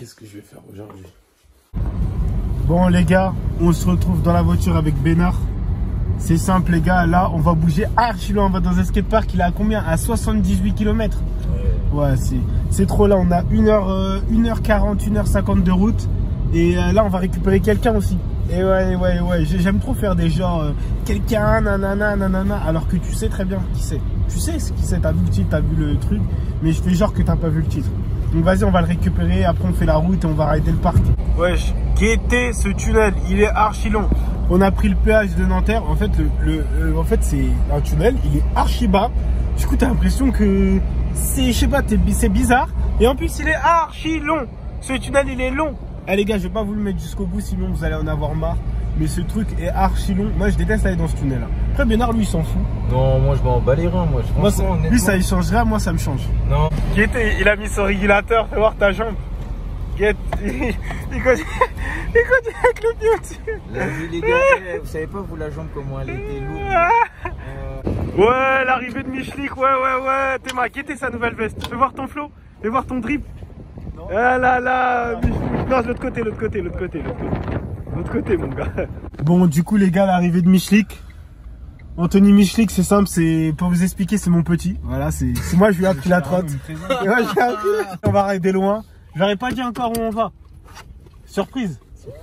qu'est-ce que je vais faire aujourd'hui? Bon les gars, on se retrouve dans la voiture avec Bénard. C'est simple les gars, là on va bouger archi loin, on va dans un skatepark, il est à combien? À 78 km. Ouais, c'est trop, là on a 1h40, 1h50 de route. Et là on va récupérer quelqu'un aussi. Et ouais, j'aime trop faire des genres quelqu'un, nanana, alors que tu sais très bien qui c'est. Tu sais ce qui c'est, t'as vu le titre, t'as vu le truc, mais je fais genre que t'as pas vu le titre. Donc vas-y, on va le récupérer, après on fait la route et on va rider le parc. Wesh, guettez ce tunnel, il est archi long. On a pris le péage de Nanterre, en fait, en fait c'est un tunnel, il est archi bas. Du coup t'as l'impression que c'est, je sais pas, c'est bizarre. Et en plus il est archi long, ce tunnel il est long. Eh les gars, je vais pas vous le mettre jusqu'au bout, sinon vous allez en avoir marre. Mais ce truc est archi long. Moi, je déteste aller dans ce tunnel là. Après, Bénard, lui, il s'en fout. Non, moi, je m'en bats les reins. Moi, lui, ça, il changerait. Moi, ça me change. Non. Guettez, il a mis son régulateur. Fais voir ta jambe. Guette, il continue avec le pied au-dessus. La vie, les gars, vous savez pas, vous, la jambe, comment elle était lourde. Ouais, l'arrivée de Michlik. Ouais. Théma, guettez sa nouvelle veste. Fais voir ton flow. Fais voir ton drip. Non. Ah là. Non, l'autre côté. L'autre côté, mon gars. Bon, du coup, les gars, l'arrivée de Michlik. Anthony Michlik, c'est simple, c'est pour vous expliquer, c'est mon petit. Voilà, c'est moi, je lui ai appris la trotte. On va rider loin. Je leur ai pas dit encore où on va. Surprise.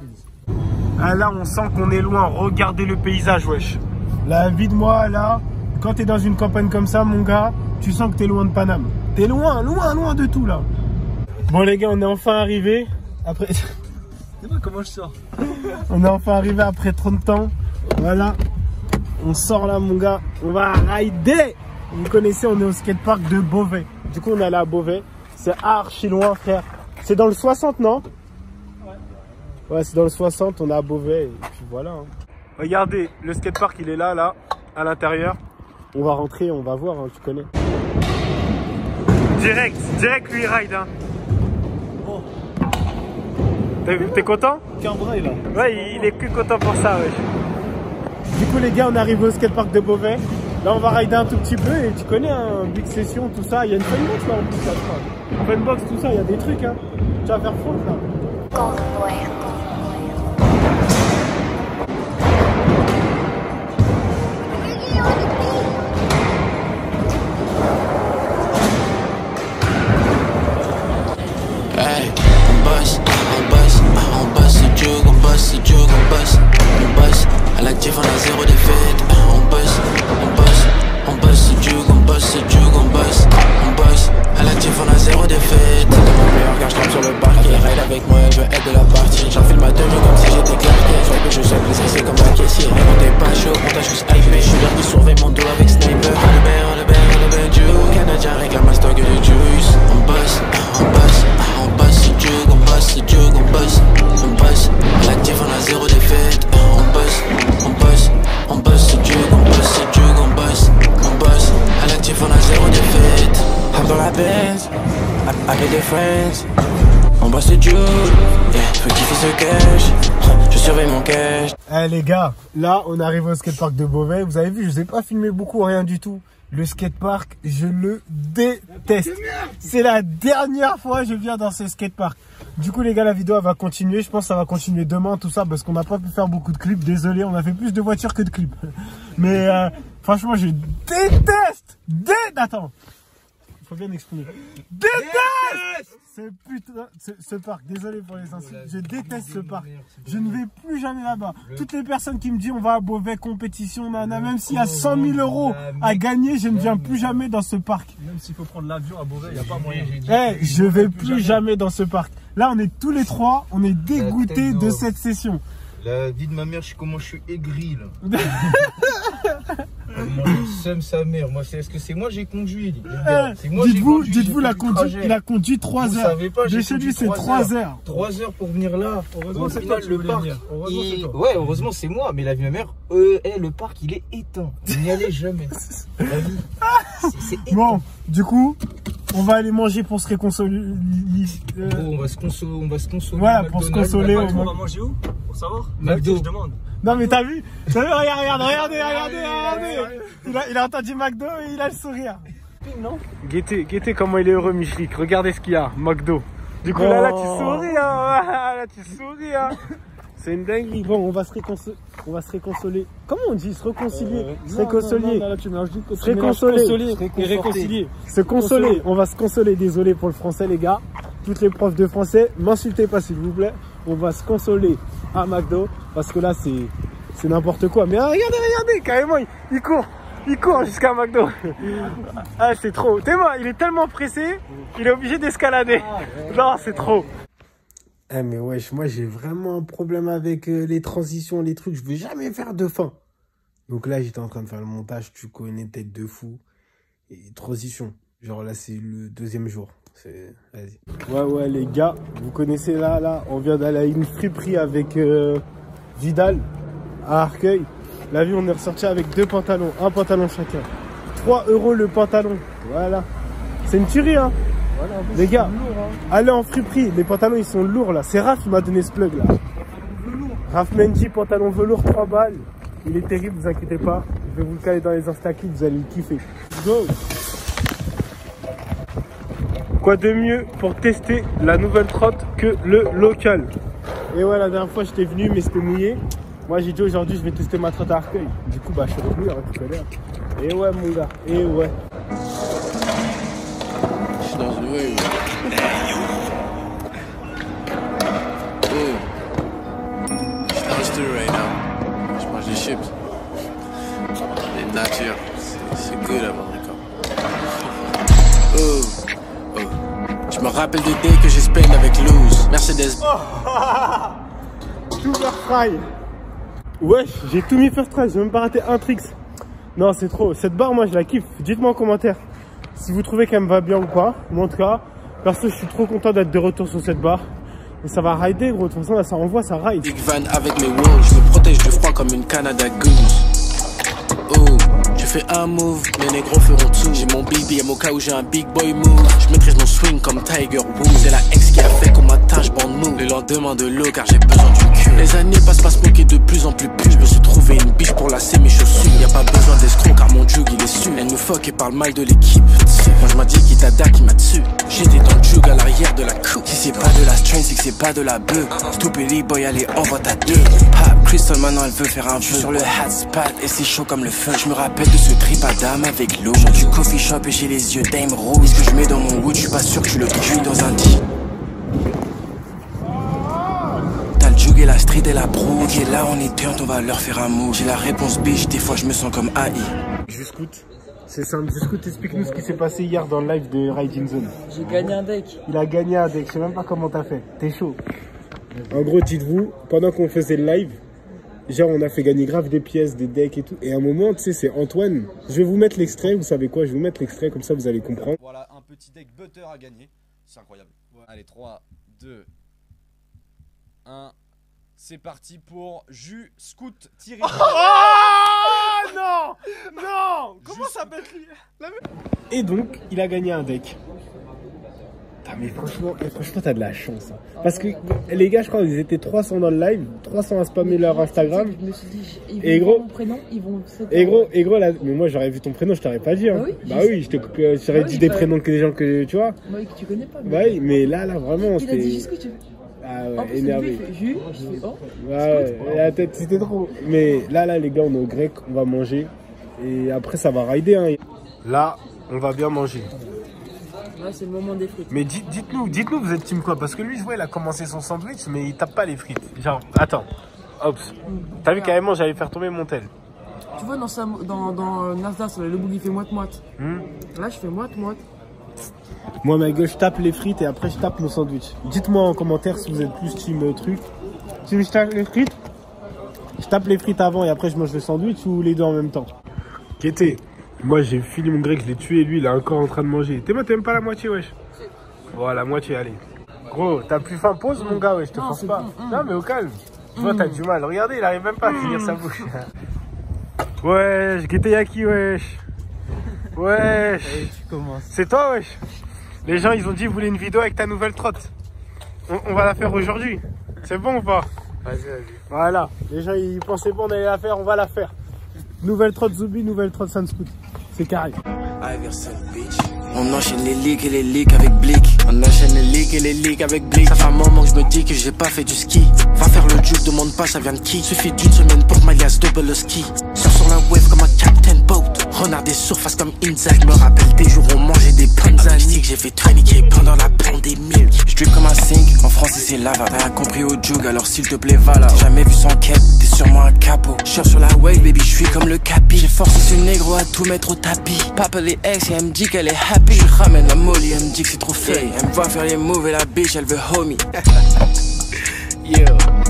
Ah, là, on sent qu'on est loin. Regardez le paysage, wesh. La vie de moi, là, quand t'es dans une campagne comme ça, mon gars, tu sens que t'es loin de Paname. T'es loin de tout, là. Bon, les gars, on est enfin arrivé. Après. Comment je sors? On est enfin arrivé après 30 ans. Voilà. On sort là, mon gars. On va rider. Vous connaissez, on est au skatepark de Beauvais. Du coup, on est allé à Beauvais. C'est archi loin, frère. C'est dans le 60, non? Ouais, c'est dans le 60. On est à Beauvais. Et puis voilà. Hein. Regardez, le skatepark, il est là, à l'intérieur. On va rentrer, on va voir, hein, tu connais. Direct, lui, ride. Hein. T'es content? Cambré là. Ouais, il est que content pour ça, wesh. Du coup, les gars, on arrive au skatepark de Beauvais. Là, on va rider un tout petit peu et tu connais, un big session, tout ça. Il y a une funbox là en plus, là, je crois. Funbox, tout ça, il y a des trucs, hein. Tu vas faire fondre là. À l'actif on a zéro défaite. On bosse, c'est Dieu, on bosse, à l'actif on a zéro défaite. C'est mon meilleur gars, je tape sur le parquet. Ride avec moi, elle veut être de la partie. J'enfile ma tenue comme si j'étais claqué. Je vois que je sais blessé comme un caissier. On t'es pas chaud, on t'a juste hypé. Je suis là qui surveille mon dos avec sniper. Le bear, Dieu. Canadien réclame un stock de juice. On bosse, c'est Dieu, on bosse, à l'actif on a zéro défaite. On bosse, c'est Dieu, on bosse, à l'actif on a zéro défaite. I'm dans la baisse, avec des friends. On bosse c'est Dieu, yeah, faut kiffer ce cash. Je surveille mon cash. Eh les gars, là on arrive au skatepark de Beauvais. Vous avez vu, je vous ai pas filmé beaucoup, rien du tout. Le skatepark, je le déteste. C'est la dernière fois que je viens dans ce skatepark. Du coup les gars, la vidéo elle va continuer. Je pense que ça va continuer demain, tout ça, parce qu'on n'a pas pu faire beaucoup de clips. Désolé, on a fait plus de voitures que de clips. Mais franchement, je déteste. Attends, il faut bien exprimer. Déteste ce parc. Désolé pour les insultes. Je déteste ce parc. Je ne vais plus jamais là-bas. Toutes les personnes qui me disent on va à Beauvais compétition, même s'il y a 100 000 € à gagner, je ne viens plus jamais dans ce parc. Même s'il faut prendre l'avion à Beauvais, il n'y a pas moyen. Je vais plus jamais dans ce parc. Là, on est tous les trois, on est dégoûtés de cette session. La vie de ma mère, comment je suis aigri là. Moi, j'aime sa mère. Moi, est-ce que c'est moi j'ai conduit? Dites-vous, il a conduit 3 heures. De chez lui, c'est 3 heures. 3 heures pour venir là. Heureusement, c'est toi le parc. Ouais, heureusement, c'est moi. Mais la vie de ma mère, le parc, il est éteint. Il n'y allait jamais. La vie, c'est éteint. Bon, du coup, on va aller manger pour se réconsoler. On va se consoler. Ouais, pour se consoler. On va manger où? Pour savoir? McDo. Je demande. Non mais t'as vu, regardez. Il a entendu McDo et il a le sourire. Non. Guettez comment il est heureux Michlik. Regardez ce qu'il y a, McDo. Du coup, là, tu souris, hein. Là, tu souris, hein. C'est une dinguerie. Bon, on va se réconsoler. Comment on dit? Se réconcilier. Se réconcilier. Là, tu mélanges tout. Se réconsoler. Et réconcilier. Se consoler. On va se consoler. Désolé pour le français, les gars. Toutes les profs de français, m'insultez pas, s'il vous plaît. On va se consoler à McDo. Parce que là, c'est n'importe quoi. Mais regardez, carrément, il court. Il court jusqu'à McDo. Ah, c'est trop. Théma, il est tellement pressé, il est obligé d'escalader. Non, c'est trop. Eh mais wesh, moi j'ai vraiment un problème avec les transitions, les trucs. Je veux jamais faire de fin. Donc là, j'étais en train de faire le montage. Tu connais, tête de fou. Et transition. Genre là, c'est le 2e jour. Vas-y. Ouais, les gars, vous connaissez là, on vient d'aller à une friperie avec Vidal à Arcueil. La vie, on est ressorti avec 2 pantalons, un pantalon chacun. 3 € le pantalon. Voilà. C'est une tuerie, hein. Voilà, les gars, lourd, hein. Allez en friperie. Les pantalons, ils sont lourds, là. C'est Raph qui m'a donné ce plug, là. Raph Mendy, pantalon velours, 3 balles. Il est terrible, vous inquiétez pas. Je vais vous le caler dans les Instaclips, vous allez le kiffer. Go! Quoi de mieux pour tester la nouvelle trotte que le local? Et ouais, la dernière fois, j'étais venu, mais c'était mouillé. Moi, j'ai dit aujourd'hui, je vais tester ma trotte à Arcueil. Du coup, bah, je suis revenu tout à l'heure. Et ouais, mon gars, et ouais. Je suis dans une wave. Je suis dans le studio right now. Je mange des chips. Les nature. C'est good à manger comme. Je me rappelle des days que j'ai spend avec Luz. Mercedes. Tout first try. Wesh, j'ai tout mis first try, j'ai même pas raté un tricks. Non, c'est trop. Cette barre, moi, je la kiffe. Dites-moi en commentaire si vous trouvez qu'elle me va bien ou pas. Moi, en tout cas, perso, je suis trop content d'être de retour sur cette barre. Et ça va rider, gros. De toute façon, là, ça envoie, ça ride. Big van avec mes walls. Je me protège du froid comme une Canada Goose. Je fais un move, mes négros feront tout. J'ai mon BBM au cas où j'ai un big boy move. Je maîtrise mon swing comme Tiger Woods. C'est la ex qui a fait qu'on m'attache bande move. Le lendemain de l'eau car j'ai besoin du cul. Les années passent pas se moquer de plus en plus pur. Je me suis trouvé une biche pour lasser mes chaussures. Y'a pas besoin d'escroc car mon jug il est sûr. Elle nous fuck et parle mal de l'équipe. Moi je m'a dit qu'il t'ada qui m'a dessus. J'étais dans le jug à l'arrière de la coupe. Si c'est pas de la strain c'est que c'est pas de la beuh. Stupid boy allez envoie ta deux. Crystal maintenant elle veut faire un vœu sur le hat spot et c'est chaud comme le feu. Je me rappelle de ce trip à dame avec l'eau. J'ai du coffee shop et j'ai les yeux dame rose. Ce que je mets dans mon wood, je suis pas sûr que tu le cuis dans un dit. T'as le jug et la street et la bro. Ok là on est turnt, on va leur faire un move. J'ai la réponse biche, des fois je me sens comme AI. Juscout, c'est simple. Juscout, explique-nous ce qui s'est passé hier dans le live de Riding Zone. J'ai gagné un deck. Il a gagné un deck, je sais même pas comment t'as fait. T'es chaud. En gros, dites-vous, pendant qu'on faisait le live, genre on a fait gagner grave des pièces, des decks et tout. Et à un moment, tu sais, c'est Antoine. Je vais vous mettre l'extrait, vous savez quoi? Je vais vous mettre l'extrait, comme ça vous allez comprendre. Voilà, un petit deck butter à gagner. C'est incroyable. Ouais. Allez, 3, 2, 1. C'est parti pour Jus Scout Thierry. Oh non! Non! Comment ça s'appelle? Et donc, il a gagné un deck. Ah mais franchement, t'as de la chance. Hein. Parce que les gars, je crois qu'ils étaient 300 dans le live, 300 à spammer leur Instagram. Je me suis dit, ils vont et gros, mon prénom, ils vont. Et gros là, mais moi j'aurais vu ton prénom, je t'aurais pas dit. Hein. Bah oui, je t'aurais dit des prénoms que des gens que tu vois. Bah oui, que tu connais pas. Bah oui, mais là vraiment, il a dit juste que tu veux. Ah ouais, en plus, énervé. Je fais oh. Ouais, la tête, c'était trop. Mais là les gars, on est au grec, on va manger. Et après ça va rider. Hein. Là, on va bien manger. Là, c'est le moment des frites. Mais dites-nous, vous êtes team quoi? Parce que lui, je vois, il a commencé son sandwich, mais il tape pas les frites. Genre, attends, Ops. T'as vu carrément, j'allais faire tomber mon tel. Tu vois, dans Nasdaq, le bout, il fait moite-moite. Là, je fais moite-moite. Moi, ma gueule, je tape les frites et après, je tape mon sandwich. Dites-moi en commentaire si vous êtes plus team truc. Si je tape les frites, je tape les frites avant et après, je mange le sandwich ou les deux en même temps. Kété. Moi j'ai filé mon grec, je l'ai tué, lui il est encore en train de manger. T'es même pas la moitié, wesh. Voilà, la moitié, allez. Gros, t'as plus faim, pose mon gars, wesh, je te force pas. Non mais au calme. Tu vois, t'as du mal. Regardez, il arrive même pas à finir sa bouche. Wesh, Kété Yaki, wesh. Wesh. C'est toi, wesh. Les gens ils ont dit, vous voulez une vidéo avec ta nouvelle trotte. On va la faire aujourd'hui. C'est bon ou pas? Vas-y. Voilà, les gens ils pensaient bon, on allait la faire, on va la faire. Nouvelle trotte Zubi, nouvelle trotte Sunscoot. C'est carré. Iverson Beach. On enchaîne les leaks et les leaks avec Blick. On enchaîne les leaks et les leaks avec Blick. Ça fait un moment que je me dis que j'ai pas fait du ski. Va faire le juke, demande pas ça vient de qui. Suffit d'une semaine pour Malias double le ski. Sors sur la wave comme un Captain Boat. Renard des surfaces comme Inzag. Me rappelle des jours où on mangeait des panzani. J'ai fait traîner pendant la pandémie. Je drip comme un sink, en français c'est lava. T'as compris au jug, alors s'il te plaît va là. T'as jamais vu sans cap, t'es sûrement un capot. J'suis sur la wave baby, j'suis comme le capi. J'ai forcé ce négro à tout mettre au tapis. Papa les ex et elle me dit qu'elle est happy. Je ramène la molly, elle me dit que c'est trop fake. Elle me voit faire les moves et la bitch elle veut homie. Yeah.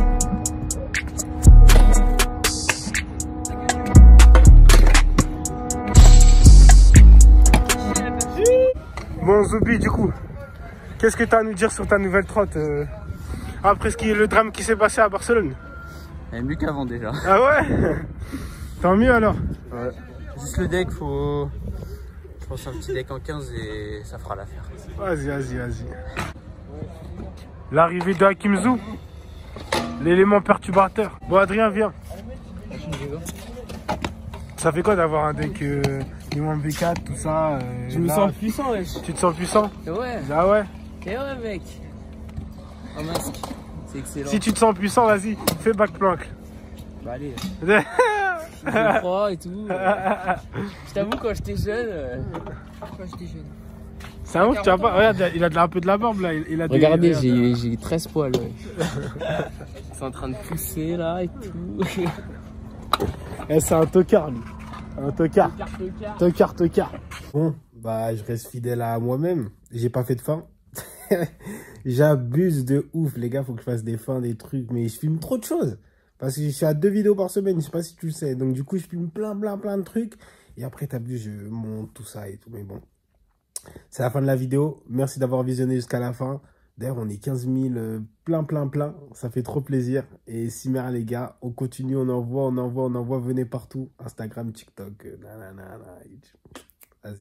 Bon Zoubi, du coup, qu'est-ce que tu as à nous dire sur ta nouvelle trotte après le drame qui s'est passé à Barcelone? Elle est mieux qu'avant déjà. Ah ouais? Tant mieux alors. Ouais. Juste le deck, faut... Je pense un petit deck en 15 et ça fera l'affaire. Vas-y. L'arrivée de Hakim Zou, l'élément perturbateur. Bon Adrien, viens. Ça fait quoi d'avoir un deck Limon V4, tout ça Je me sens puissant, wesh. Tu te sens puissant? Ouais. Ah ouais? Et ouais, mec. Un masque. C'est excellent. Si tu te sens puissant, vas-y, fais back plank. Bah allez. Je crois et tout. Je t'avoue, quand j'étais jeune. C'est un ouf, tu vois pas? Regarde, il a un peu de la barbe là. Regardez, j'ai 13 poils. Ouais. C'est en train de pousser là et tout. C'est un tocard lui. Un tocard. Tocard. Bon, bah je reste fidèle à moi-même. J'ai pas fait de fin. J'abuse de ouf, les gars. Faut que je fasse des fins, des trucs. Mais je filme trop de choses. Parce que je suis à 2 vidéos par semaine. Je sais pas si tu le sais. Donc du coup, je filme plein de trucs. Et après, t'as vu, je monte tout ça et tout. Mais bon, c'est la fin de la vidéo. Merci d'avoir visionné jusqu'à la fin. D'ailleurs, on est 15 000 plein. Ça fait trop plaisir. Et Simer, les gars, on continue, on envoie. Venez partout. Instagram, TikTok, YouTube.